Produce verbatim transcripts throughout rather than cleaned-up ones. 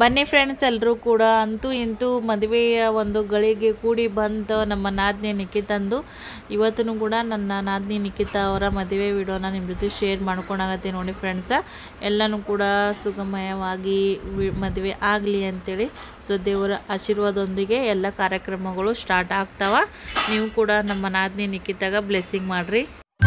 ಬನ್ನಿ ಫ್ರೆಂಡ್ಸ್, ಎಲ್ಲರೂ ಕೂಡ ಅಂತೂ ಇಂತೂ ಮದುವೆಯ ಒಂದು ಗಳಿಗೆ ಕೂಡಿ ಬಂದು ನಮ್ಮ ನಾದಿನಿ ನಿಖಿತಂದು ಇವತ್ತೂ ಕೂಡ ನನ್ನ ನಾದಿನಿ ನಿಖಿತ ಅವರ ಮದುವೆ ವಿಡಿಯೋನ ನಿಮ್ಮ ಜೊತೆ ಶೇರ್ ಮಾಡ್ಕೊಳಗತ್ತೆ ನೋಡಿ ಫ್ರೆಂಡ್ಸ. ಎಲ್ಲನೂ ಕೂಡ ಸುಗಮಯವಾಗಿ ಮದುವೆ ಆಗಲಿ ಅಂತೇಳಿ ಸೊ ದೇವರ ಆಶೀರ್ವಾದದೊಂದಿಗೆ ಎಲ್ಲ ಕಾರ್ಯಕ್ರಮಗಳು ಸ್ಟಾರ್ಟ್ ಆಗ್ತಾವ. ನೀವು ಕೂಡ ನಮ್ಮ ನಾದಿನಿ ನಿಖಿತಾಗ ಬ್ಲೆಸ್ಸಿಂಗ್ ಮಾಡಿರಿ.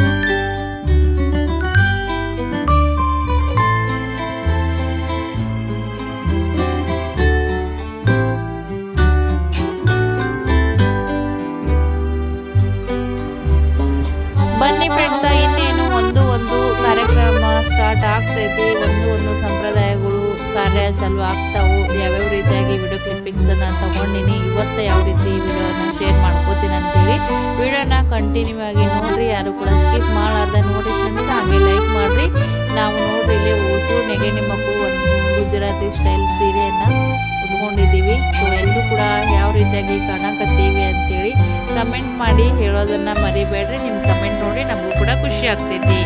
ಬನ್ನಿ ಫ್ರೆಂಡ್ಸ, ಇನ್ನೇನು ಒಂದು ಒಂದು ಕಾರ್ಯಕ್ರಮ ಸ್ಟಾರ್ಟ್ ಆಗ್ತೈತಿ. ಒಂದು ಒಂದು ಸಂಪ್ರದಾಯಗಳು ಕಾರ್ಯ ಚಾಲು ಆಗ್ತಾವು. ಯಾವ್ಯಾವ ರೀತಿಯಾಗಿ ವಿಡಿಯೋ ಕ್ಲಿಪ್ಪಿಂಗ್ಸನ್ನು ತಗೊಂಡಿನಿ, ಇವತ್ತು ಯಾವ ರೀತಿ ವಿಡಿಯೋನ ಶೇರ್ ಮಾಡ್ಕೋತೀನಿ ಅಂತೇಳಿ ವಿಡಿಯೋನ ಕಂಟಿನ್ಯೂ ಆಗಿ ನೋಡ್ರಿ. ಯಾರು ಕೂಡ ಸ್ಕಿಪ್ ಮಾಡಲಾರ್ದೆ ನೋಡಿ ಫ್ರೆಂಡ್ಸ್. ಹಾಗೆ ಲೈಕ್ ಮಾಡಿರಿ. ನಾವು ನೋಡ್ರಿ ಇಲ್ಲಿ ಹೊಸರು ನೆಗಣಿ ಮಕ್ಕಳು ಒಂದು ಗುಜರಾತಿ ಸ್ಟೈಲ್ ಸೀರೆಯನ್ನು ಉಟ್ಕೊಂಡಿದ್ದೀವಿ. ಸೊ ಎಲ್ಲರೂ ಕೂಡ ಯಾವ ರೀತಿಯಾಗಿ ಕಾಣಕತ್ತೀವಿ ಅಂತೇಳಿ ಕಮೆಂಟ್ ಮಾಡಿ ಹೇಳೋದನ್ನು ಮರಿಬೇಡ್ರಿ. ನಿಮ್ಮ ಕಮೆಂಟ್ ನೋಡಿ ನಮಗೂ ಕೂಡ ಖುಷಿ ಆಗ್ತೈತಿ.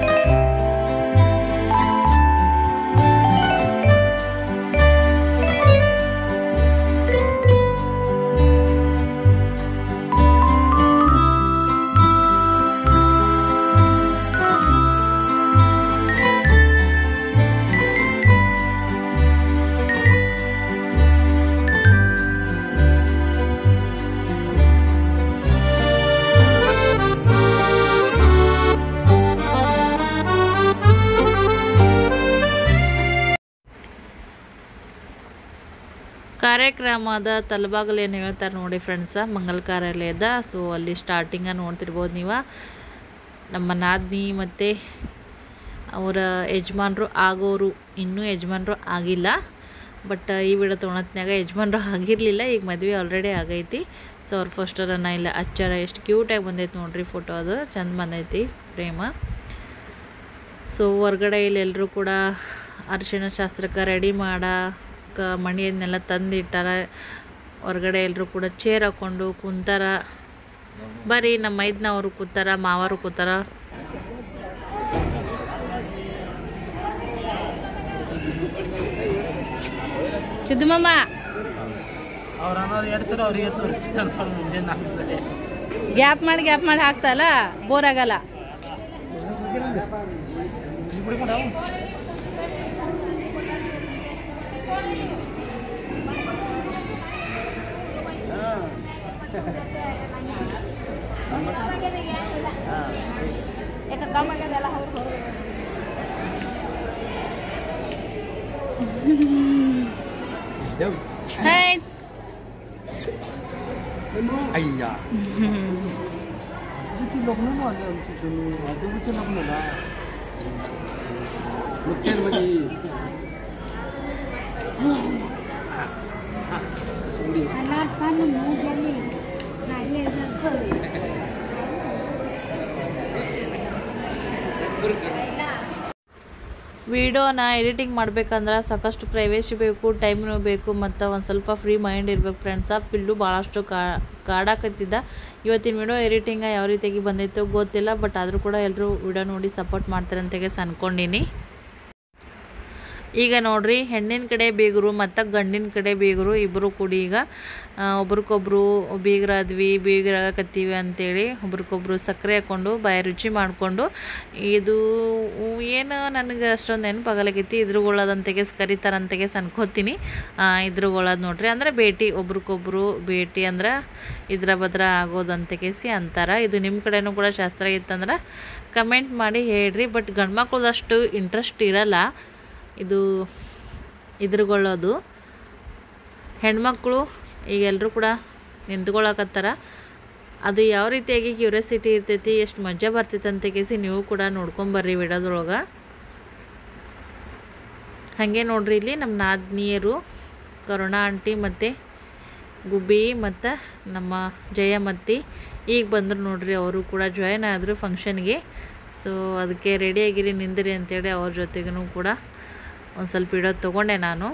ಕಾರ್ಯಕ್ರಮದ ತಲಬಾಗಲು ಏನು ಹೇಳ್ತಾರೆ ನೋಡಿ ಫ್ರೆಂಡ್ಸ, ಮಂಗಲ ಕಾರ್ಯಾಲಯದ. ಸೊ ಅಲ್ಲಿ ಸ್ಟಾರ್ಟಿಂಗ ನೋಡ್ತಿರ್ಬೋದು ನೀವು. ನಮ್ಮ ನಾದಿನಿ ಮತ್ತು ಅವರ ಯಜಮಾನರು ಆಗೋರು, ಇನ್ನೂ ಯಜಮಾನರು ಆಗಿಲ್ಲ. ಬಟ್ ಈ ವಿಡಿಯೋ ತೊಗೊಳತ್ನಾಗ ಯಜಮಾನರು ಆಗಿರಲಿಲ್ಲ. ಈಗ ಮದುವೆ ಆಲ್ರೆಡಿ ಆಗೈತಿ. ಸೊ ಅವ್ರ ಫಸ್ಟರನ್ನ ಇಲ್ಲ ಅಚ್ಚಾರ ಎಷ್ಟು ಕ್ಯೂಟಾಗಿ ಬಂದೈತಿ ನೋಡ್ರಿ. ಫೋಟೋ ಅದು ಚಂದ ಬಂದೈತಿ, ಪ್ರೇಮ. ಸೊ ಹೊರ್ಗಡೆ ಇಲ್ಲಿ ಎಲ್ಲರೂ ಕೂಡ ಅರಿಶಿಣ ಶಾಸ್ತ್ರಕ್ಕೆ ರೆಡಿ ಮಾಡ ಮಣಿಯನ್ನೆಲ್ಲ ತಂದಿಟ್ಟಾರ. ಹೊರಗಡೆ ಎಲ್ಲರೂ ಕೂಡ ಚೇರ್ ಹಾಕ್ಕೊಂಡು ಕುಂತಾರ. ಬರೀ ನಮ್ಮ ಮೈದ್ನವರು ಕೂತಾರ, ಮಾವರು ಕೂತಾರ. ಸಿದ್ದಮ್ಮ ಗ್ಯಾಪ್ ಮಾಡಿ ಗ್ಯಾಪ್ ಮಾಡಿ ಹಾಕ್ತಲ್ಲ, ಬೋರ್ ಆಗಲ್ಲ. Hai. Ayya. Itu lokno na ada itu ada itu lokno na. Lokal bagi. Alat pan mu jadi. Hari itu. ವಿಡಿಯೋನ ಎಡಿಟಿಂಗ್ ಮಾಡ್ಬೇಕಂದ್ರೆ ಸಾಕಷ್ಟು ಪ್ರೈವೇಸಿ ಬೇಕು, ಟೈಮ್ನೂ ಬೇಕು, ಮತ್ತು ಒಂದು ಸ್ವಲ್ಪ ಫ್ರೀ ಮೈಂಡ್ ಇರ್ಬೇಕು ಫ್ರೆಂಡ್ಸ. ಪಿಲ್ಲು ಭಾಳಷ್ಟು ಕಾಡಾಕತ್ತಿದ್ದ. ಇವತ್ತಿನ ವಿಡಿಯೋ ಎಡಿಟಿಂಗ ಯಾವ ರೀತಿಯಾಗಿ ಬಂದೈತೋ ಗೊತ್ತಿಲ್ಲ. ಬಟ್ ಆದರೂ ಕೂಡ ಎಲ್ಲರೂ ವಿಡಿಯೋ ನೋಡಿ ಸಪೋರ್ಟ್ ಮಾಡ್ತಾರೆ ಅಂತೆಗೆ ಅನ್ಕೊಂಡಿನಿ. ಈಗ ನೋಡ್ರಿ, ಹೆಣ್ಣಿನ ಕಡೆ ಬೀಗರು ಮತ್ತು ಗಂಡಿನ ಕಡೆ ಬೀಗರು ಇಬ್ಬರು ಕೂಡಿ ಈಗ ಒಬ್ರಿಗೊಬ್ರು ಬೀಗರಾದ್ವಿ ಬೀಗರಾಗಕತ್ತೀವಿ ಅಂತೇಳಿ ಒಬ್ರಿಗೊಬ್ರು ಸಕ್ಕರೆ ಹಾಕ್ಕೊಂಡು ಬಾಯಿ ರುಚಿ ಮಾಡಿಕೊಂಡು, ಇದು ಏನು ನನಗೆ ಅಷ್ಟೊಂದು ನೆನಪಾಗಲಾಗೈತಿ. ಇದ್ರುಗಳದಂತೆಗೆ ಕರಿತಾರಂತೆಗೆ ಅನ್ಕೋತೀನಿ. ಇದ್ರುಗಳದು ನೋಡ್ರಿ, ಅಂದರೆ ಭೇಟಿ, ಒಬ್ರಿಗೊಬ್ರು ಭೇಟಿ ಅಂದ್ರೆ ಇದ್ರ ಭದ್ರ ಆಗೋದಂತೆಗೆಸಿ ಅಂತಾರೆ. ಇದು ನಿಮ್ಮ ಕಡೆನೂ ಕೂಡ ಶಾಸ್ತ್ರ ಇತ್ತಂದ್ರೆ ಕಮೆಂಟ್ ಮಾಡಿ ಹೇಳ್ರಿ. ಬಟ್ ಗಂಡ್ಮಕ್ಳದಷ್ಟು ಇಂಟ್ರೆಸ್ಟ್ ಇರಲ್ಲ ಇದು ಇದ್ರುಗಳೋದು. ಹೆಣ್ಮಕ್ಳು ಈಗ ಎಲ್ಲರೂ ಕೂಡ ನಿಂತ್ಕೊಳಕತ್ತಾರ. ಅದು ಯಾವ ರೀತಿಯಾಗಿ ಕ್ಯೂರಿಯಾಸಿಟಿ ಇರ್ತೈತಿ, ಎಷ್ಟು ಮಜಾ ಬರ್ತೈತೆ ಅಂತ ಕೇಸಿ ನೀವು ಕೂಡ ನೋಡ್ಕೊಂಬರ್ರಿ ವಿಡಿಯೋದೊಳಗೆ. ಹಾಗೆ ನೋಡ್ರಿ, ಇಲ್ಲಿ ನಮ್ಮ ನಾದಿನಿಯರು ಕರುಣಾ ಆಂಟಿ ಮತ್ತು ಗುಬ್ಬಿ ಮತ್ತು ನಮ್ಮ ಜಯಮತಿ ಈಗ ಬಂದರು ನೋಡ್ರಿ. ಅವರು ಕೂಡ ಜಾಯ್ನ್ ಆದರು ಫಂಕ್ಷನ್ಗೆ. ಸೊ ಅದಕ್ಕೆ ರೆಡಿಯಾಗಿರಿ ನಿಂದಿರಿ ಅಂತೇಳಿ ಅವ್ರ ಜೊತೆಗೂ ಕೂಡ ಒಂದು ಸ್ವಲ್ಪ ವಿಡಿಯೋ ತೊಗೊಂಡೆ ನಾನು.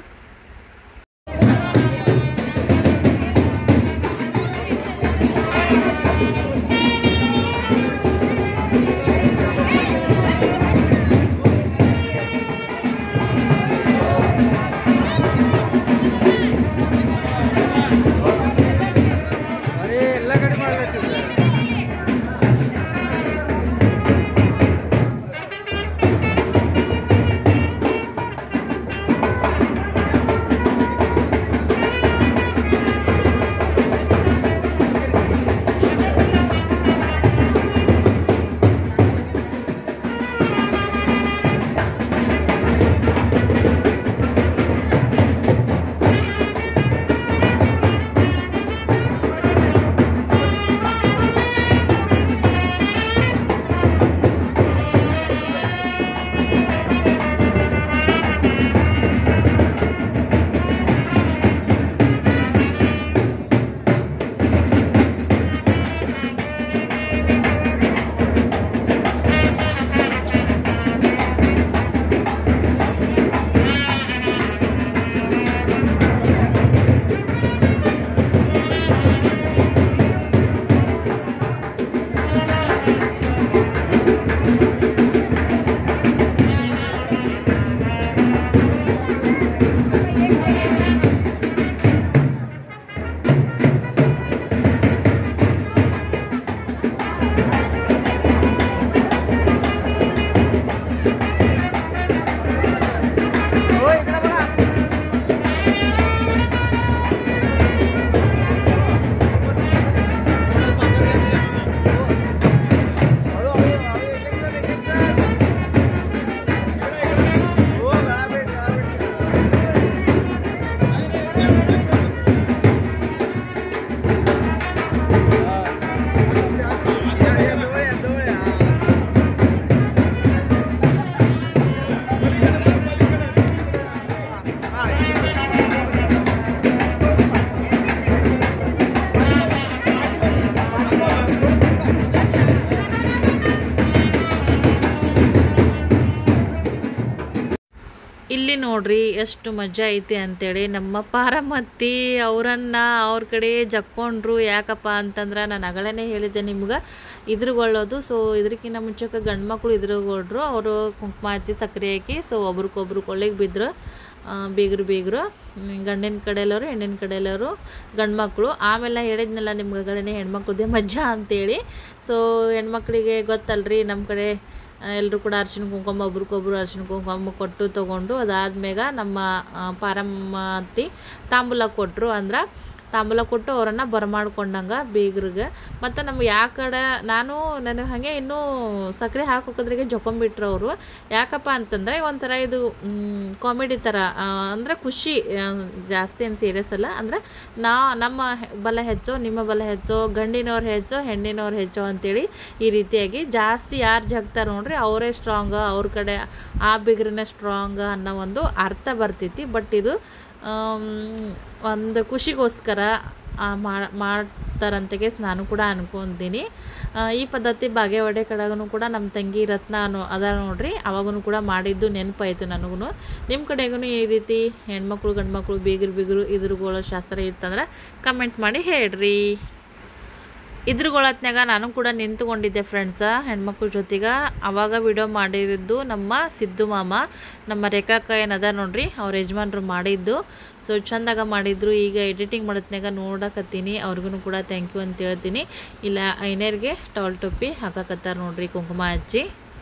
ಇಲ್ಲಿ ನೋಡ್ರಿ ಎಷ್ಟು ಮಜಾ ಐತಿ ಅಂತೇಳಿ ನಮ್ಮ ಪಾರಮತ್ತಿ ಅವರನ್ನು ಅವ್ರ ಕಡೆ ಜಕ್ಕೊಂಡ್ರು. ಯಾಕಪ್ಪ ಅಂತಂದ್ರೆ ನಾನು ಅಗಳೇ ಹೇಳಿದ್ದೆ ನಿಮ್ಗೆ ಇದ್ರುಗೊಳ್ಳೋದು. ಸೊ ಇದಕ್ಕಿಂತ ಮುಂಚೆಗೆ ಗಂಡು ಮಕ್ಕಳು ಇದ್ರುಗೊಳ್ರು. ಅವರು ಕುಂಕುಮ ಹಚ್ಚಿ ಸಕ್ಕರೆ ಹಾಕಿ ಸೊ ಒಬ್ರಿಗೊಬ್ರು ಕೊಳ್ಳಿಗೆ ಬಿದ್ದರು. ಬೀಗರು ಬೀಗರು ಗಂಡಿನ ಕಡೆಯಲ್ಲವರು ಹೆಣ್ಣಿನ ಕಡೆಯಲ್ಲವರು ಗಂಡು ಮಕ್ಕಳು. ಆಮೇಲೆ ಹೇಳಿದ್ನಲ್ಲ ನಿಮ್ಗೆ ಅಗಳೇ ಹೆಣ್ಮಕ್ಳದ್ದೇ ಮಜಾ ಅಂತೇಳಿ. ಸೊ ಹೆಣ್ಮಕ್ಳಿಗೆ ಗೊತ್ತಲ್ರಿ, ನಮ್ಮ ಕಡೆ ಎಲ್ಲರೂ ಕೂಡ ಅರ್ಶಿನ ಕುಂಕುಮ ಒಬ್ರಿಗೊಬ್ರು ಅರ್ಶಿನ ಕುಂಕುಮ ಕೊಟ್ಟು ತೊಗೊಂಡು ಅದಾದ್ಮೇಗ ನಮ್ಮ ಪಾರಮ್ಮತ್ತಿ ತಾಂಬೂಲ ಕೊಟ್ಟರು. ಅಂದ್ರೆ ತಾಂಬೂಲ ಕೊಟ್ಟು ಅವರನ್ನು ಬರಮಾಡ್ಕೊಂಡಂಗೆ ಬೀಗ್ರಿಗೆ. ಮತ್ತು ನಮ್ಗೆ ಯಾವ ಕಡೆ ನಾನು ನನಗೆ ಹಾಗೆ ಇನ್ನೂ ಸಕ್ಕರೆ ಹಾಕೋದ್ರಿಗೆ ಜೊಕೊಂಬಿಟ್ರು ಅವರು. ಯಾಕಪ್ಪ ಅಂತಂದರೆ ಒಂಥರ ಇದು ಕಾಮಿಡಿ ಥರ, ಅಂದರೆ ಖುಷಿ, ಜಾಸ್ತಿ ಏನು ಸೀರಿಯಸ್ ಅಲ್ಲ. ಅಂದರೆ ನಾ ನಮ್ಮ ಬಲ ಹೆಚ್ಚೋ ನಿಮ್ಮ ಬಲ ಹೆಚ್ಚೋ, ಗಂಡಿನವ್ರು ಹೆಚ್ಚೋ ಹೆಣ್ಣಿನವ್ರು ಹೆಚ್ಚೋ ಅಂಥೇಳಿ ಈ ರೀತಿಯಾಗಿ ಜಾಸ್ತಿ ಯಾರು ಜಗ್ತಾರೆ ನೋಡ್ರಿ ಅವರೇ ಸ್ಟ್ರಾಂಗ, ಅವ್ರ ಕಡೆ ಆ ಬಿಗ್ರನ್ನೇ ಸ್ಟ್ರಾಂಗ ಅನ್ನೋ ಒಂದು ಅರ್ಥ ಬರ್ತೈತಿ. ಬಟ್ ಇದು ಒಂದು ಖುಷಿಗೋಸ್ಕರ ಮಾಡ್ತಾರಂತೆಗೆ ನಾನು ಕೂಡ ಅನ್ಕೊತೀನಿ. ಈ ಪದ್ಧತಿ ಬಾಗೇವಾಡಿ ಕಡೆಗೂ ಕೂಡ ನಮ್ಮ ತಂಗಿ ರತ್ನ ಅನ್ನೋ ಅದ ನೋಡ್ರಿ, ಅವಾಗೂ ಕೂಡ ಮಾಡಿದ್ದು ನೆನಪಾಯಿತು ನನಗೂ. ನಿಮ್ಮ ಕಡೆಗೂ ಈ ರೀತಿ ಹೆಣ್ಮಕ್ಳು ಗಂಡು ಮಕ್ಕಳು ಬೀಗರು ಬೀಗರು ಇದ್ರುಗಳ ಶಾಸ್ತ್ರ ಇತ್ತಂದ್ರೆ ಕಮೆಂಟ್ ಮಾಡಿ ಹೇಳ್ರಿ. ಇದ್ರುಗೊಳತ್ನಾಗ ನಾನು ಕೂಡ ನಿಂತ್ಕೊಂಡಿದ್ದೆ ಫ್ರೆಂಡ್ಸ ಹೆಣ್ಮಕ್ಳ ಜೊತೆಗೆ. ಅವಾಗ ವಿಡಿಯೋ ಮಾಡಿದ್ದು ನಮ್ಮ ಸಿದ್ದು ಮಾಮ, ನಮ್ಮ ರೇಖಾಕ್ಕ ಏನದ ನೋಡ್ರಿ ಅವ್ರ ಯಜಮಾನ್ರು ಮಾಡಿದ್ದು. ಸೊ ಚಂದಾಗ ಮಾಡಿದ್ರು. ಈಗ ಎಡಿಟಿಂಗ್ ಮಾಡೋತ್ನಾಗ ನೋಡಕತ್ತೀನಿ, ಅವ್ರಿಗೂ ಕೂಡ ಥ್ಯಾಂಕ್ ಯು ಅಂತ ಹೇಳ್ತೀನಿ. ಇಲ್ಲ ಐನೇರ್ಗೆ ಟವಲ್ ಟೊಪ್ಪಿ ಹಾಕಕತ್ತಾರ ನೋಡ್ರಿ ಕುಂಕುಮ ಹಚ್ಚಿ.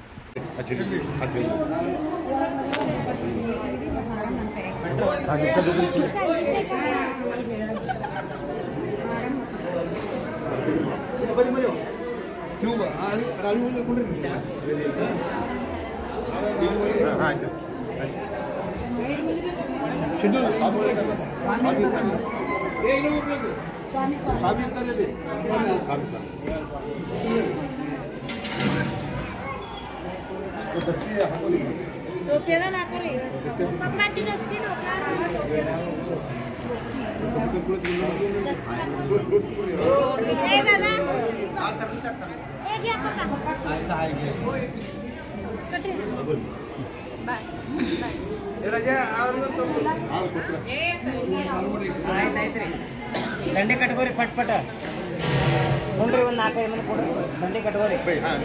ದಂಡೆ ಕಟ್ಕೋರಿ ಪಟ್ ಪಟ ನೋಡ್ರಿ, ಒಂದು ನಾಲ್ಕೈದು ಮಂದಿ ಕೊಡ್ರಿ ದಂಡೆ ಕಟ್ಕೋರಿ.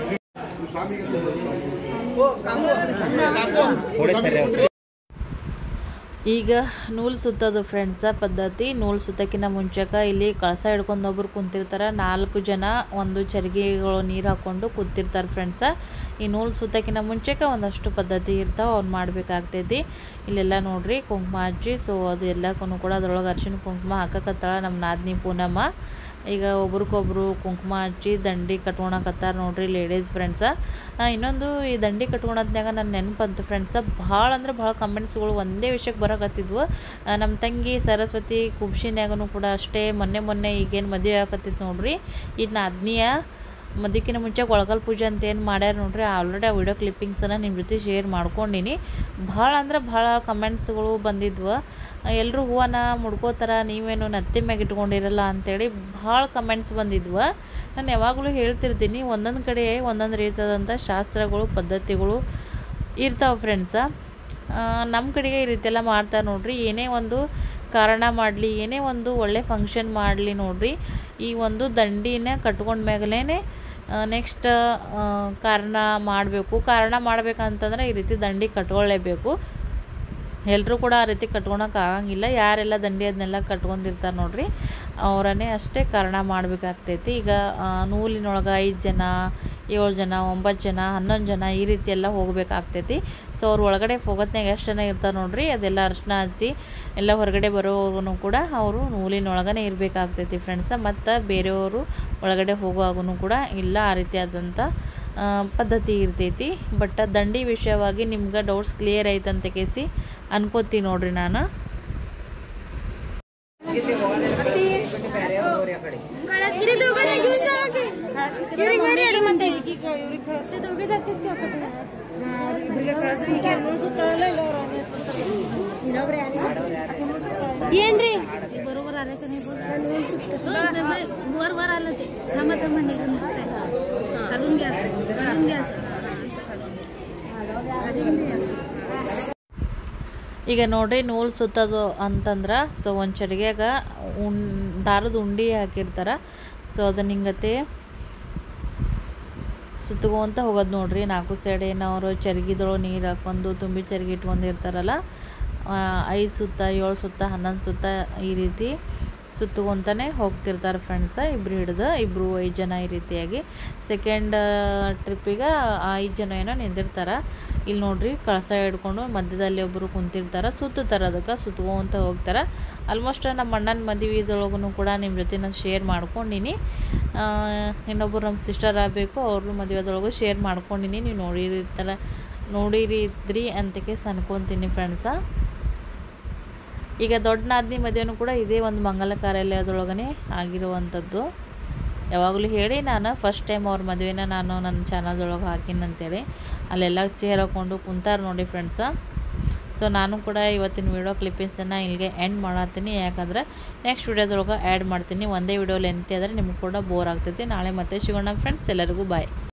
ಈಗ ನೂಲು ಸುತ್ತೋದು ಫ್ರೆಂಡ್ಸ ಪದ್ಧತಿ. ನೂಲು ಸುತ್ತಕ್ಕಿಂತ ಮುಂಚೆಕ ಇಲ್ಲಿ ಕಳಸ ಹಿಡ್ಕೊಂಡು ಒಬ್ರು ಕುಂತಿರ್ತಾರೆ. ನಾಲ್ಕು ಜನ ಒಂದು ಚರಿಗೆಗಳು ನೀರು ಹಾಕ್ಕೊಂಡು ಕೂತಿರ್ತಾರೆ ಫ್ರೆಂಡ್ಸ. ಈ ನೂಲು ಸುತ್ತಕ್ಕಿಂತ ಮುಂಚೆಕ ಒಂದಷ್ಟು ಪದ್ಧತಿ ಇರ್ತಾವೆ, ಅವ್ನು ಮಾಡಬೇಕಾಗ್ತೈತಿ. ಇಲ್ಲೆಲ್ಲ ನೋಡ್ರಿ ಕುಂಕುಮ ಹಚ್ಚಿ ಸೊ ಅದು ಎಲ್ಲಕ್ಕೂ ಕೂಡ ಅದ್ರೊಳಗೆ ಅರ್ಶಿನ ಕುಂಕುಮ ಹಾಕಕತ್ತಾಳ ನಮ್ಮ ನಾದಿನಿ ಪೂನಮ್ಮ. ಈಗ ಒಬ್ರಿಗೊಬ್ರು ಕುಂಕುಮ ಹಚ್ಚಿ ದಂಡಿ ಕಟ್ಕೊಳಕತ್ತಾರ ನೋಡ್ರಿ ಲೇಡೀಸ್ ಫ್ರೆಂಡ್ಸ. ಇನ್ನೊಂದು ಈ ದಂಡಿ ಕಟ್ಕೊಳತ್ನಾಗ ನನ್ನ ನೆನಪಂತು ಫ್ರೆಂಡ್ಸ, ಭಾಳ ಅಂದ್ರೆ ಭಾಳ ಕಮೆಂಟ್ಸ್ಗಳು ಒಂದೇ ವಿಷಯಕ್ಕೆ ಬರೋಕತ್ತಿದ್ವು. ನಮ್ಮ ತಂಗಿ ಸರಸ್ವತಿ ಕುಬ್ಶಿನ್ಯಾಗೂ ಕೂಡ ಅಷ್ಟೇ ಮೊನ್ನೆ ಮೊನ್ನೆ ಈಗೇನು ಮದುವೆ ಆಗತ್ತಿತ್ತು ನೋಡ್ರಿ, ಇದು ನಾದ್ನಿಯ ಮದುವೆಕಿನ ಮುಂಚೆ ಒಳಗಲ್ ಪೂಜೆ ಅಂತ ಏನು ಮಾಡ್ಯಾರ ನೋಡ್ರಿ. ಆಲ್ರೆಡಿ ಆ ವಿಡಿಯೋ ಕ್ಲಿಪ್ಪಿಂಗ್ಸನ್ನು ನಿಮ್ಮ ಜೊತೆ ಶೇರ್ ಮಾಡ್ಕೊಂಡಿನಿ. ಭಾಳ ಅಂದ್ರೆ ಭಾಳ ಕಮೆಂಟ್ಸ್ಗಳು ಬಂದಿದ್ವು. ಎಲ್ಲರೂ ಹೂವನ್ನ ಮುಡ್ಕೋತಾರ, ನೀವೇನು ನತ್ತಿ ಮ್ಯಾಗ ಇಟ್ಕೊಂಡಿರಲ್ಲ ಅಂಥೇಳಿ ಭಾಳ ಕಮೆಂಟ್ಸ್ ಬಂದಿದ್ವು. ನಾನು ಯಾವಾಗಲೂ ಹೇಳ್ತಿರ್ತೀನಿ, ಒಂದೊಂದು ಕಡೆ ಒಂದೊಂದು ರೀತಿಯಾದಂಥ ಶಾಸ್ತ್ರಗಳು ಪದ್ಧತಿಗಳು ಇರ್ತಾವೆ ಫ್ರೆಂಡ್ಸ. ನಮ್ಮ ಕಡೆಗೆ ಈ ರೀತಿಯೆಲ್ಲ ಮಾಡ್ತಾರೆ ನೋಡ್ರಿ. ಏನೇ ಒಂದು ಕಾರಣ ಮಾಡಲಿ, ಏನೇ ಒಂದು ಒಳ್ಳೆ ಫಂಕ್ಷನ್ ಮಾಡಲಿ ನೋಡ್ರಿ, ಈ ಒಂದು ದಂಡಿನ ಕಟ್ಕೊಂಡ್ಮ್ಯಾಗಲೇ ನೆಕ್ಸ್ಟ್ ಕಾರಣ ಮಾಡಬೇಕು. ಕಾರಣ ಮಾಡ್ಬೇಕಂತಂದ್ರೆ ಈ ರೀತಿ ದಂಡಿ ಕಟ್ಕೊಳ್ಳೇಬೇಕು. ಎಲ್ಲರೂ ಕೂಡ ಆ ರೀತಿ ಕಟ್ಕೊಳಕ್ಕೆ ಆಗಂಗಿಲ್ಲ. ಯಾರೆಲ್ಲ ದಂಡಿ ಅದನ್ನೆಲ್ಲ ಕಟ್ಕೊಂಡಿರ್ತಾರೆ ನೋಡ್ರಿ ಅವರನ್ನೇ ಅಷ್ಟೇ ಕಾರಣ ಮಾಡಬೇಕಾಗ್ತೈತಿ. ಈಗ ನೂಲಿನೊಳಗೆ ಐದು ಜನ ಏಳು ಜನ ಒಂಬತ್ತು ಜನ ಹನ್ನೊಂದು ಜನ ಈ ರೀತಿ ಎಲ್ಲ ಹೋಗಬೇಕಾಗ್ತೈತಿ. ಸೊ ಅವ್ರು ಒಳಗಡೆ ಹೋಗೋತ್ನಾಗ ಎಷ್ಟು ಜನ ಇರ್ತಾರೆ ನೋಡ್ರಿ, ಅದೆಲ್ಲ ಅರ್ಶಿನ ಹಚ್ಚಿ ಎಲ್ಲ ಹೊರಗಡೆ ಬರೋವರೆಗೂ ಕೂಡ ಅವರು ನೂಲಿನೊಳಗನೆ ಇರಬೇಕಾಗ್ತೈತಿ ಫ್ರೆಂಡ್ಸ. ಮತ್ತು ಬೇರೆಯವರು ಒಳಗಡೆ ಹೋಗುವಾಗೂ ಕೂಡ ಇಲ್ಲ ಆ ರೀತಿಯಾದಂಥ ಪದ್ಧತಿ ಇರ್ತೈತಿ. ಬಟ್ ದಂಡಿ ವಿಷಯವಾಗಿ ನಿಮ್ಗೆ ಡೌಟ್ಸ್ ಕ್ಲಿಯರ್ ಐತಂತ ಕೇಸಿ ಅನ್ಕೋತೀನಿ ನೋಡ್ರಿ ನಾನು. ಏನ್ರಿ ಬರೋಬರ್ ಆಲೇ वर वर आलं ते थांबा थांबा निघून घालून घ्या घालून घ्या ಈಗ ನೋಡಿರಿ ನೂಲು ಸುತ್ತೋದು ಅಂತಂದ್ರೆ ಸೊ ಒಂದು ಚರಿಗ್ಯಾಗ ಉಣ್ ದಾರದ ಉಂಡೆ ಹಾಕಿರ್ತಾರೆ. ಸೊ ಅದನ್ನ ಹಿಂಗತೆ ಸುತ್ತಕೊಂತ ಹೋಗೋದು ನೋಡ್ರಿ. ನಾಲ್ಕು ಸೈಡ್ ಏನವರು ಚರ್ಗಿದೊಳಗೆ ನೀರು ಹಾಕ್ಕೊಂಡು ತುಂಬಿ ಚರ್ಗಿ ಇಟ್ಕೊಂಡಿರ್ತಾರಲ್ಲ, ಐದು ಸುತ್ತ ಏಳು ಸುತ್ತ ಹನ್ನೊಂದು ಸುತ್ತ ಈ ರೀತಿ ಸುತ್ತಕೊಂತಾನೆ ಹೋಗ್ತಿರ್ತಾರೆ ಫ್ರೆಂಡ್ಸ. ಇಬ್ಬರು ಹಿಡ್ದು ಇಬ್ಬರು ಐದು ಜನ ಈ ರೀತಿಯಾಗಿ. ಸೆಕೆಂಡ್ ಟ್ರಿಪ್ಪಿಗೆ ಐದು ಜನ ಏನೋ ನಿಂದಿರ್ತಾರೆ. ಇಲ್ಲಿ ನೋಡ್ರಿ ಕಳಸ ಹಿಡ್ಕೊಂಡು ಮಧ್ಯದಲ್ಲಿ ಒಬ್ಬರು ಕುಂತಿರ್ತಾರೆ, ಸುತ್ತುತ್ತಾರೆ, ಅದಕ್ಕೆ ಸುತ್ಕೊಂತ ಹೋಗ್ತಾರೆ. ಆಲ್ಮೋಸ್ಟ್ ನಮ್ಮ ಅಣ್ಣನ ಮದುವೆದೊಳಗೂ ಕೂಡ ನಿಮ್ಮ ಜೊತೆ ನಾನು ಶೇರ್ ಮಾಡ್ಕೊಂಡಿನಿ. ಇನ್ನೊಬ್ಬರು ನಮ್ಮ ಸಿಸ್ಟರ್ ಆಗಬೇಕು, ಅವ್ರ ಮದುವೆದೊಳಗೂ ಶೇರ್ ಮಾಡ್ಕೊಂಡಿನಿ. ನೀವು ನೋಡಿರ್ತಾರ ನೋಡಿರಿದ್ರಿ ಅಂತಕ್ಕೆ ಅನ್ಕೊತೀನಿ ಫ್ರೆಂಡ್ಸ. ಈಗ ದೊಡ್ಡ ನಾದಿನಿ ಮದುವೆನೂ ಕೂಡ ಇದೇ ಒಂದು ಮಂಗಲ ಕಾರ್ಯಾಲಯದೊಳಗನೆ ಆಗಿರುವಂಥದ್ದು. ಯಾವಾಗಲೂ ಹೇಳಿ ನಾನು ಫಸ್ಟ್ ಟೈಮ್ ಅವ್ರ ಮದುವೆನ ನಾನು ನನ್ನ ಚಾನಲ್ದೊಳಗೆ ಹಾಕಿನಂತೇಳಿ. ಅಲ್ಲೆಲ್ಲ ಚೇರ್ ಹಾಕ್ಕೊಂಡು ಕುಂತಾರೆ ನೋಡಿ ಫ್ರೆಂಡ್ಸ. ಸೊ ನಾನು ಕೂಡ ಇವತ್ತಿನ ವೀಡಿಯೋ ಕ್ಲಿಪ್ಪಿಂಗ್ಸನ್ನು ಇಲ್ಲಿಗೆ ಎಂಡ್ ಮಾಡತ್ತೀನಿ. ಯಾಕಂದರೆ ನೆಕ್ಸ್ಟ್ ವೀಡಿಯೋದೊಳಗೆ ಆ್ಯಡ್ ಮಾಡ್ತೀನಿ. ಒಂದೇ ವೀಡಿಯೋ ಲೆಂತಿ ಆದರೆ ನಿಮ್ಗೆ ಕೂಡ ಬೋರ್ ಆಗ್ತೈತಿ. ನಾಳೆ ಮತ್ತೆ ಸಿಗೋಣ ಫ್ರೆಂಡ್ಸ್. ಎಲ್ಲರಿಗೂ ಬಾಯ್.